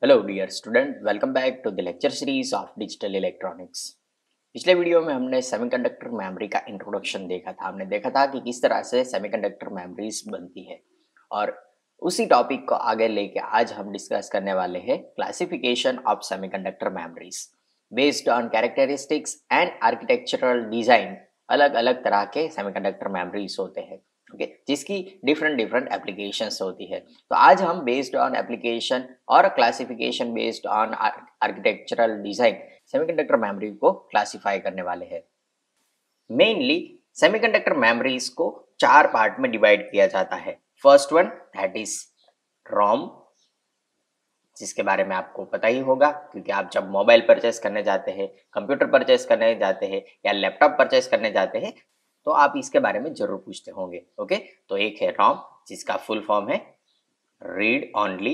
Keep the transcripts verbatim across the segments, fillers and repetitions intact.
Hello dear student, welcome back to the lecture series of digital electronics. पिछले video में हमने semiconductor memory का introduction देखा था। हमने देखा था कि किस तरह से सेमीकंडक्टर मेमोरीज बनती है और उसी टॉपिक को आगे लेके आज हम डिस्कस करने वाले हैं classification of semiconductor memories based on characteristics and architectural design. अलग अलग तरह के सेमीकंडक्टर मेमोरीज होते हैं, ओके okay, जिसकी डिफरेंट डिफरेंट एप्लीकेशंस होती है। तो आज हम बेस्ड ऑन एप्लीकेशन और classification based on architectural design semiconductor memory को क्लासिफाई करने वाले हैं। मेनली सेमीकंडक्टर मेमोरीज को चार पार्ट में डिवाइड किया जाता है। First one that is ROM, जिसके बारे में आपको पता ही होगा क्योंकि आप जब मोबाइल परचेस करने जाते हैं, कंप्यूटर परचेस करने जाते हैं या लैपटॉप परचेस करने जाते हैं तो आप इसके बारे में जरूर पूछते होंगे। ओके, तो एक है रोम जिसका फुल फॉर्म है रीड ओनली।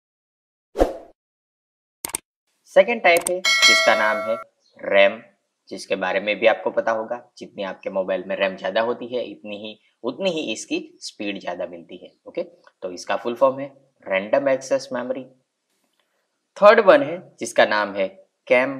सेकेंड टाइप है जिसका नाम है रैम, जिसके बारे में भी आपको पता होगा। जितनी आपके मोबाइल में रैम ज्यादा होती है इतनी ही उतनी ही इसकी स्पीड ज्यादा मिलती है। ओके, तो इसका फुल फॉर्म है random access memory. Third one है जिसका नाम है कैम,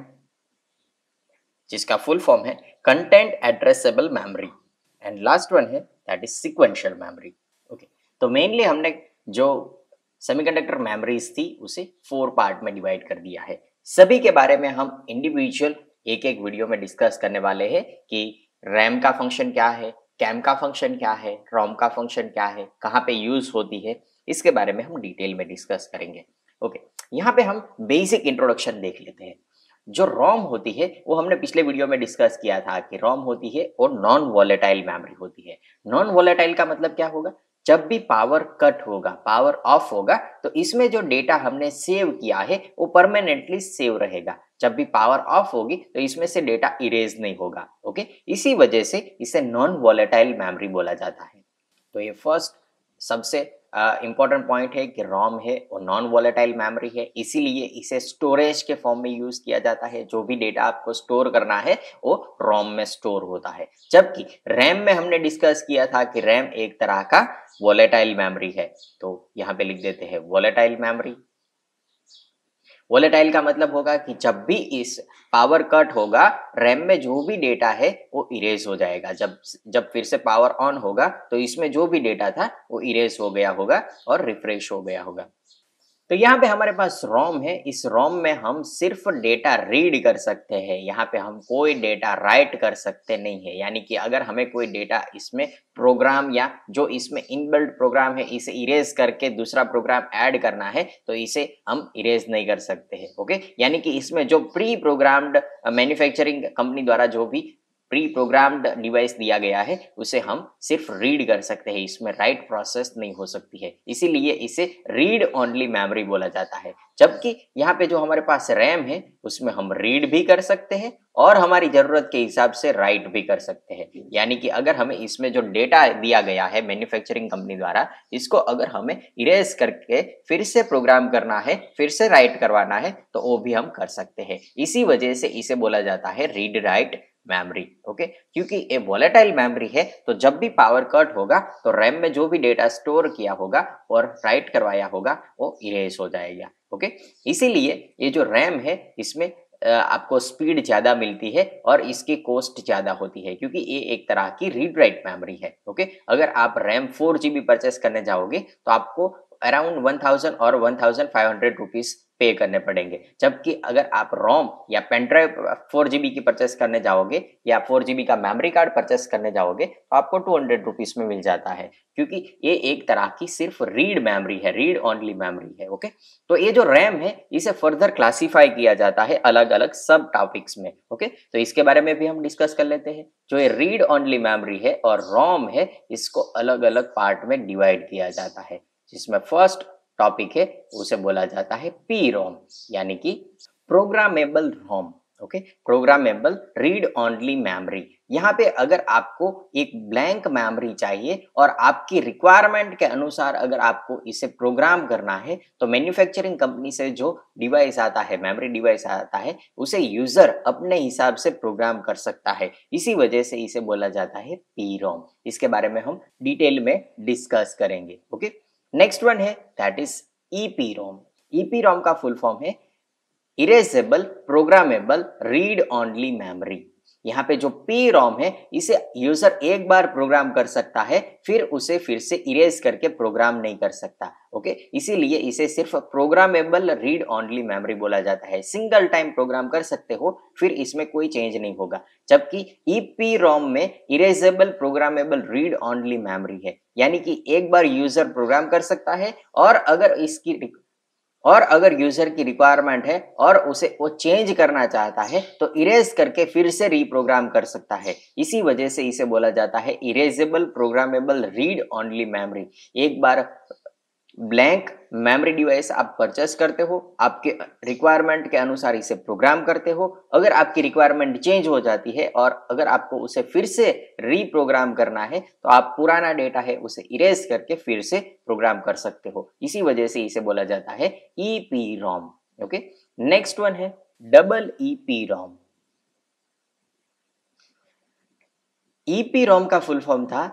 जिसका फुल फॉर्म है content addressable memory. And last one है that is sequential memory. Okay, तो मेनली हमने जो सेमीकंडक्टर मेमोरीज थी उसे फोर पार्ट में डिवाइड कर दिया है। सभी के बारे में हम इंडिविजुअल एक एक वीडियो में डिस्कस करने वाले हैं कि रैम का फंक्शन क्या है, कैम का फंक्शन क्या है, रोम का फंक्शन क्या है, कहाँ पे यूज होती है, इसके बारे में हम डिटेल में डिस्कस करेंगे। ओके, यहाँ पे हम बेसिक इंट्रोडक्शन देख लेते हैं। जो रोम होती है वो हमने पिछले वीडियो में डिस्कस किया था कि रोम होती है और नॉन वॉलेटाइल मेमोरी होती है। नॉन वॉलेटाइल का मतलब क्या होगा? जब भी पावर कट होगा, पावर ऑफ होगा, तो इसमें जो डेटा हमने सेव किया है वो परमानेंटली सेव रहेगा। जब भी पावर ऑफ होगी तो इसमें से डेटा इरेज नहीं होगा। ओके, इसी वजह से इसे नॉन वॉलेटाइल मेमोरी बोला जाता है। तो ये फर्स्ट सबसे इंपॉर्टेंट uh, पॉइंट है कि रोम है और नॉन वॉलेटाइल मेमोरी है, इसीलिए इसे स्टोरेज के फॉर्म में यूज किया जाता है। जो भी डेटा आपको स्टोर करना है वो रोम में स्टोर होता है। जबकि रैम में हमने डिस्कस किया था कि रैम एक तरह का वॉलेटाइल मेमोरी है। तो यहाँ पे लिख देते हैं वॉलेटाइल मेमोरी। वॉलेटाइल का मतलब होगा कि जब भी इस पावर कट होगा रैम में जो भी डेटा है वो इरेज हो जाएगा। जब जब फिर से पावर ऑन होगा तो इसमें जो भी डेटा था वो इरेज हो गया होगा और रिफ्रेश हो गया होगा। तो यहाँ पे हमारे पास रोम है। इस रोम में हम सिर्फ डेटा रीड कर सकते हैं, यहाँ पे हम कोई डेटा राइट कर सकते नहीं है। यानी कि अगर हमें कोई डेटा इसमें प्रोग्राम या जो इसमें इनबिल्ट प्रोग्राम है इसे इरेज करके दूसरा प्रोग्राम ऐड करना है तो इसे हम इरेज नहीं कर सकते हैं। ओके, यानी कि इसमें जो प्री प्रोग्राम्ड मैन्युफैक्चरिंग कंपनी द्वारा जो भी प्री प्रोग्राम्ड डिवाइस दिया गया है उसे हम सिर्फ रीड कर सकते हैं, इसमें राइट प्रोसेस नहीं हो सकती है, इसीलिए इसे रीड ओनली मेमोरी बोला जाता है। जबकि यहाँ पे जो हमारे पास रैम है उसमें हम रीड भी कर सकते हैं और हमारी जरूरत के हिसाब से राइट भी कर सकते हैं। यानी कि अगर हमें इसमें जो डेटा दिया गया है मैन्युफैक्चरिंग कंपनी द्वारा, इसको अगर हमें इरेज करके फिर से प्रोग्राम करना है, फिर से राइट करवाना है तो वो भी हम कर सकते हैं। इसी वजह से इसे बोला जाता है रीड राइट मेमोरी। ओके, क्योंकि ये वॉलेटाइल मेमोरी है तो जब भी पावर कट होगा तो रैम में जो भी डेटा स्टोर किया होगा और राइट करवाया होगा वो इरेज हो जाएगा। ओके, इसीलिए ये जो रैम है इसमें आपको स्पीड ज्यादा मिलती है और इसकी कॉस्ट ज्यादा होती है क्योंकि ये एक तरह की रीड राइट मेमोरी है। ओके, अगर आप रैम फोर जीबी परचेस करने जाओगे तो आपको अराउंड वन थाउजेंड और one thousand five hundred rupees पे करने पड़ेंगे। जबकि अगर आप रोम या पेनड्राइव फोर जीबी की परचेस करने जाओगे या फोर जीबी का मेमोरी कार्ड परचेस करने जाओगे तो आपको टू हंड्रेड रुपीज में मिल जाता है, क्योंकि ये एक तरह की सिर्फ रीड मेमोरी है, रीड ओनली मेमोरी है। ओके, तो ये जो रैम है इसे फर्दर क्लासिफाई किया जाता है अलग अलग सब टॉपिक्स में। ओके, तो इसके बारे में भी हम डिस्कस कर लेते हैं। जो ये रीड ओनली मेमोरी है और रोम है इसको अलग अलग पार्ट में डिवाइड किया जाता है, जिसमें फर्स्ट टॉपिक है उसे बोला जाता है पी रोम, यानी कि programmable ROM. Okay, programmable read only memory. यहाँ पे अगर आपको एक ब्लैंक मेमोरी चाहिए और आपकी रिक्वायरमेंट के अनुसार अगर आपको इसे प्रोग्राम करना है तो मैन्युफैक्चरिंग कंपनी से जो डिवाइस आता है, मेमोरी डिवाइस आता है, उसे यूजर अपने हिसाब से प्रोग्राम कर सकता है। इसी वजह से इसे बोला जाता है पी रोम। इसके बारे में हम डिटेल में डिस्कस करेंगे। ओके, नेक्स्ट वन है दैट इज ईपीरोम। ईपीरॉम का फुल फॉर्म है erasable programmable read only memory. यहाँ पे जो पी रॉम है इसे यूजर एक बार प्रोग्राम कर सकता है, फिर उसे फिर से इरेज करके प्रोग्राम नहीं कर सकता। ओके, इसीलिए इसे सिर्फ प्रोग्रामेबल रीड ओनली मेमोरी बोला जाता है। सिंगल टाइम प्रोग्राम कर सकते हो, फिर इसमें कोई चेंज नहीं होगा। जबकि ईपी रॉम में erasable programmable read only memory है, यानी कि एक बार यूजर प्रोग्राम कर सकता है और अगर इसकी और अगर यूजर की रिक्वायरमेंट है और उसे वो चेंज करना चाहता है तो इरेज करके फिर से रीप्रोग्राम कर सकता है। इसी वजह से इसे बोला जाता है erasable programmable read only memory. एक बार ब्लैंक मेमोरी डिवाइस आप परचेस करते हो, आपके रिक्वायरमेंट के अनुसार इसे प्रोग्राम करते हो। अगर आपकी रिक्वायरमेंट चेंज हो जाती है और अगर आपको उसे फिर से रीप्रोग्राम करना है तो आप पुराना डेटा है उसे इरेज करके फिर से प्रोग्राम कर सकते हो। इसी वजह से इसे बोला जाता है ईपीरॉम। ओके, नेक्स्ट वन है डबल ईपीरॉम। ईपीरॉम का फुल फॉर्म था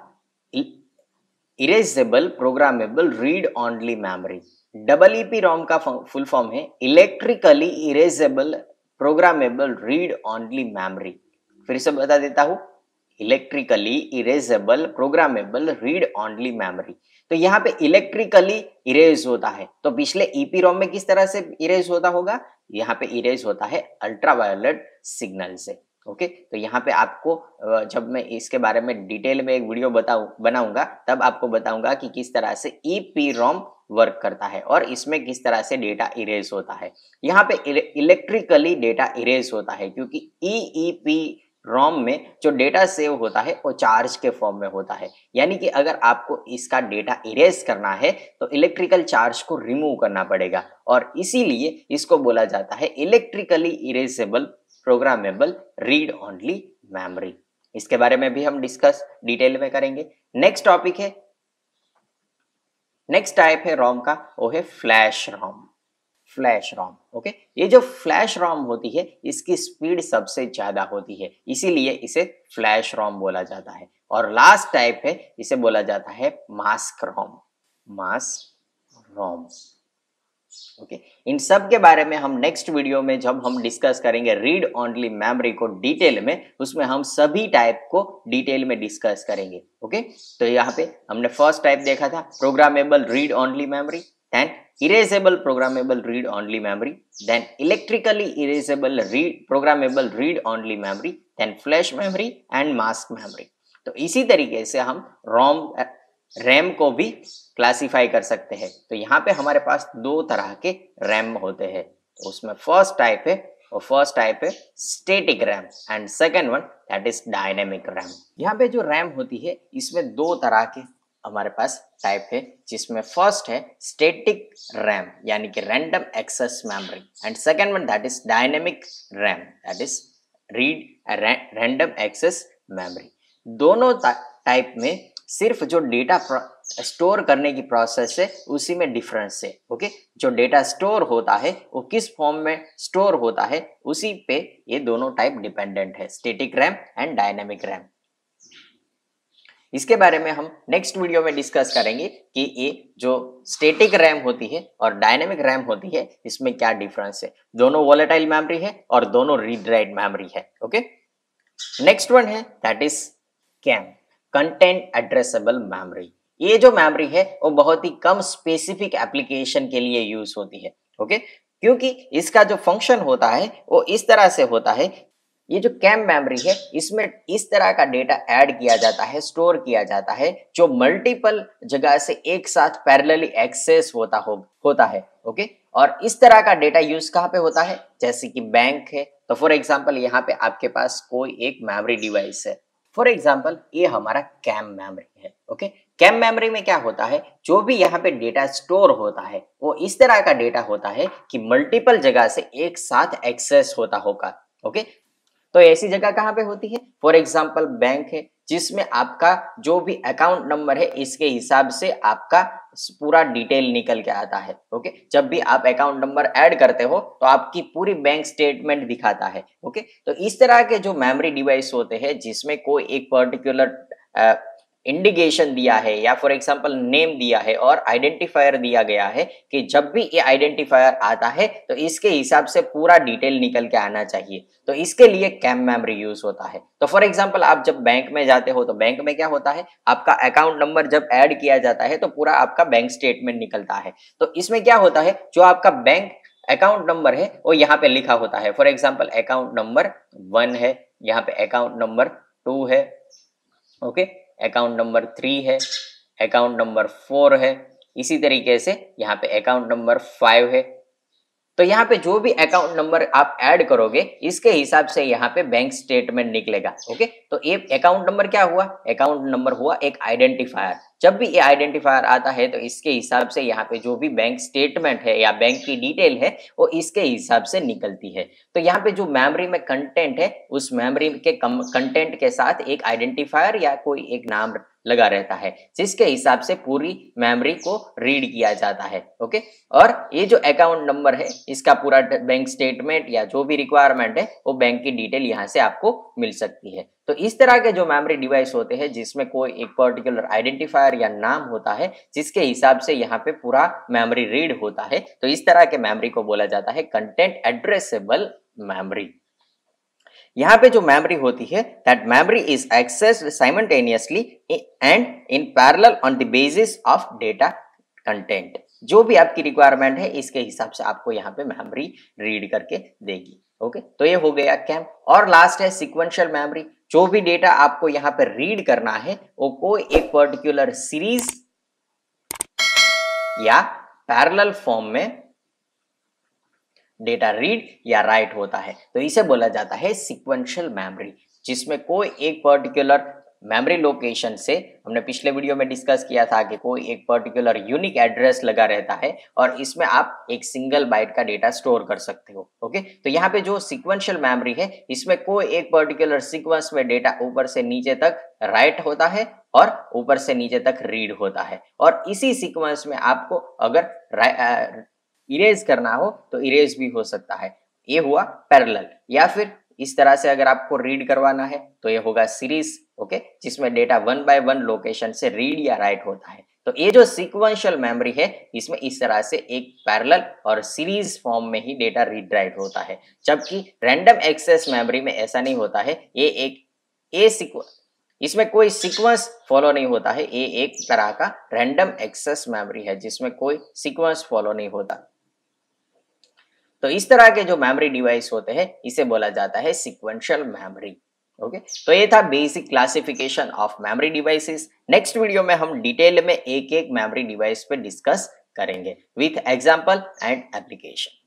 erasable programmable read only memory. Double EPROM का फुल फॉर्म है electrically erasable programmable read only memory. फिर से बता देता हूं, electrically erasable programmable read only memory. तो यहाँ पे इलेक्ट्रिकली इरेज होता है, तो पिछले ईपीरॉम में किस तरह से इरेज होता होगा? यहाँ पे इरेज होता है अल्ट्रावायलेट सिग्नल से। ओके, तो यहाँ पे आपको जब मैं इसके बारे में डिटेल में एक वीडियो बताऊं बनाऊंगा तब आपको बताऊंगा कि किस तरह से ईपीरॉम वर्क करता है और इसमें किस तरह से डेटा इरेज होता है। यहाँ पे इलेक्ट्रिकली डेटा इरेज होता है क्योंकि ईईपी रॉम में जो डेटा सेव होता है वो चार्ज के फॉर्म में होता है, यानी कि अगर आपको इसका डेटा इरेज करना है तो इलेक्ट्रिकल चार्ज को रिमूव करना पड़ेगा और इसीलिए इसको बोला जाता है electrically erasable programmable read only memory. इसके बारे में भी हम डिस्कस डिटेल में करेंगे। नेक्स्ट टॉपिक है, नेक्स्ट टाइप है रॉम का, वो है flash ROM. Flash ROM, okay, ये जो फ्लैश रॉम होती है इसकी स्पीड सबसे ज्यादा होती है, इसीलिए इसे फ्लैश रॉम बोला जाता है। और लास्ट टाइप है, इसे बोला जाता है mask ROM. Mask ROM, okay, इन सब के बारे में हम नेक्स्ट वीडियो में जब हम डिस्कस करेंगे रीड ओनली मेमोरी को डिटेल में, उसमें हम सभी टाइप को डिटेल में डिस्कस करेंगे। ओके, तो यहाँ पे हमने फर्स्ट टाइप देखा था programmable read only memory, then erasable programmable read only memory, then electrically erasable read programmable read only memory, then flash memory and mask memory. तो इसी तरीके से हम रोम रैम को भी क्लासिफाई कर सकते हैं। तो यहाँ पे हमारे पास दो तरह के रैम होते हैं, तो उसमें फर्स्ट टाइप है और फर्स्ट टाइप है static RAM and second one that is dynamic RAM. यहाँ पे जो रैम होती है इसमें दो तरह के हमारे पास टाइप है, जिसमें फर्स्ट है स्टैटिक रैम यानी कि random access memory and second one that is dynamic RAM that is read random access memory. दोनों टाइप में सिर्फ जो डेटा स्टोर करने की प्रोसेस है उसी में डिफरेंस है। ओके, जो डेटा स्टोर होता है वो किस फॉर्म में स्टोर होता है उसी पे ये दोनों टाइप डिपेंडेंट है, static RAM and dynamic RAM. इसके बारे में हम नेक्स्ट वीडियो में डिस्कस करेंगे कि ये जो स्टैटिक रैम होती है और डायनेमिक रैम होती है इसमें क्या डिफरेंस है। दोनों वोलेटाइल मेमोरी है और दोनों रीड राइट मेमोरी है। ओके, नेक्स्ट वन है that is CAM, content addressable memory. ये जो मेमोरी है वो बहुत ही कम स्पेसिफिक एप्लीकेशन के लिए यूज होती है। ओके, क्योंकि इसका जो फंक्शन होता है वो इस तरह से होता है, ये जो कैम मेमोरी है इसमें इस तरह का डेटा ऐड किया जाता है, स्टोर किया जाता है जो मल्टीपल जगह से एक साथ पैरेलली एक्सेस होता हो होता है। ओके, और इस तरह का डेटा यूज कहाँ पे होता है? जैसे कि बैंक है, तो फॉर एग्जांपल यहाँ पे आपके पास कोई एक मेमोरी डिवाइस है, फॉर एग्जाम्पल ये हमारा कैम मेमोरी है। ओके, कैम मेमोरी में क्या होता है, जो भी यहाँ पे डेटा स्टोर होता है वो इस तरह का डेटा होता है कि मल्टीपल जगह से एक साथ एक्सेस होता होगा। ओके, तो ऐसी जगह कहाँ पे होती है? फॉर एग्जाम्पल बैंक है, जिसमें आपका जो भी अकाउंट नंबर है इसके हिसाब से आपका पूरा डिटेल निकल के आता है। ओके, जब भी आप अकाउंट नंबर ऐड करते हो तो आपकी पूरी बैंक स्टेटमेंट दिखाता है। ओके, तो इस तरह के जो मेमोरी डिवाइस होते हैं जिसमें कोई एक पर्टिकुलर इंडिकेशन दिया है या फॉर एग्जांपल नेम दिया है और आइडेंटिफायर दिया गया है कि जब भी ये आइडेंटिफायर आता है तो इसके हिसाब से पूरा डिटेल निकल के आना चाहिए, तो इसके लिए कैम मेमोरी यूज होता है। तो फॉर एग्जांपल आप जब बैंक में जाते हो तो बैंक में क्या होता है, आपका अकाउंट नंबर जब ऐड किया जाता है तो पूरा आपका बैंक स्टेटमेंट निकलता है। तो इसमें क्या होता है, जो आपका बैंक अकाउंट नंबर है वो यहाँ पे लिखा होता है। For example account number one है, यहाँ पे अकाउंट नंबर टू है, ओके, अकाउंट नंबर थ्री है, अकाउंट नंबर फोर है, इसी तरीके से यहाँ पे अकाउंट नंबर फाइव है। तो यहाँ पे जो भी अकाउंट नंबर आप ऐड करोगे इसके हिसाब से यहाँ पे बैंक स्टेटमेंट निकलेगा। ओके, तो ये अकाउंट नंबर क्या हुआ, अकाउंट नंबर हुआ एक आइडेंटिफायर। जब भी ये आइडेंटिफायर आता है तो इसके हिसाब से यहाँ पे जो भी बैंक स्टेटमेंट है या बैंक की डिटेल है वो इसके हिसाब से निकलती है। तो यहाँ पे जो मेमोरी में कंटेंट है उस मेमोरी के कंटेंट के साथ एक आइडेंटिफायर या कोई एक नाम लगा रहता है जिसके हिसाब से पूरी मेमोरी को रीड किया जाता है। ओके, और ये जो अकाउंट नंबर है इसका पूरा बैंक स्टेटमेंट या जो भी रिक्वायरमेंट है वो बैंक की डिटेल यहाँ से आपको मिल सकती है। तो इस तरह के जो मेमोरी डिवाइस होते हैं जिसमें कोई एक पर्टिकुलर आइडेंटिफायर या नाम होता है जिसके हिसाब से यहाँ पे पूरा मेमोरी रीड होता है, तो इस तरह के मेमोरी को बोला जाता है कंटेंट एड्रेसेबल मेमोरी। यहाँ पे जो मेमोरी होती है that memory is accessed simultaneously and in parallel on the basis of data content. जो भी आपकी रिक्वायरमेंट है इसके हिसाब से आपको यहाँ पे मेमोरी रीड करके देगी। ओके, तो ये हो गया कैम। और लास्ट है सीक्वेंशियल मेमोरी। जो भी डेटा आपको यहाँ पे रीड करना है वो कोई एक पर्टिकुलर सीरीज या पैरेलल फॉर्म में डेटा रीड या राइट होता है, तो इसे बोला जाता है सीक्वेंशियल मेमोरी, जिसमें कोई एक पर्टिकुलर मेमोरी लोकेशन से, हमने पिछले वीडियो में डिस्कस किया था कि कोई एक पर्टिकुलर यूनिक एड्रेस लगा रहता है और इसमें आप एक सिंगल बाइट का डेटा स्टोर कर सकते हो। ओके, तो यहाँ पे जो सीक्वेंशियल मेमोरी है इसमें कोई एक पर्टिकुलर सीक्वेंस में डेटा ऊपर से नीचे तक राइट होता है और ऊपर से नीचे तक रीड होता है, और इसी सीक्वेंस में आपको अगर इरेज करना हो तो इरेज भी हो सकता है। ये हुआ पैरेलल, या फिर इस तरह से अगर आपको रीड करवाना है तो ये होगा सीरीज। ओके, जिसमें data one by one location से रीड या राइट होता है। तो ये जो सीक्वेंशियल मेमोरी है इसमें इस तरह से एक पैरेलल और सीरीज फॉर्म में ही डेटा रीड राइट होता है, जबकि रैंडम एक्सेस मेमोरी में ऐसा नहीं होता है। ये एक ए सीक्वेंस, इसमें कोई सीक्वेंस फॉलो नहीं होता है। ये एक तरह का रैंडम एक्सेस मेमोरी है जिसमें कोई सीक्वेंस फॉलो नहीं होता। तो इस तरह के जो मेमोरी डिवाइस होते हैं इसे बोला जाता है सीक्वेंशियल मेमोरी। ओके, तो ये था basic classification of memory devices. Next video में हम डिटेल में एक एक मेमोरी डिवाइस पे डिस्कस करेंगे विथ एग्जांपल एंड एप्लीकेशन।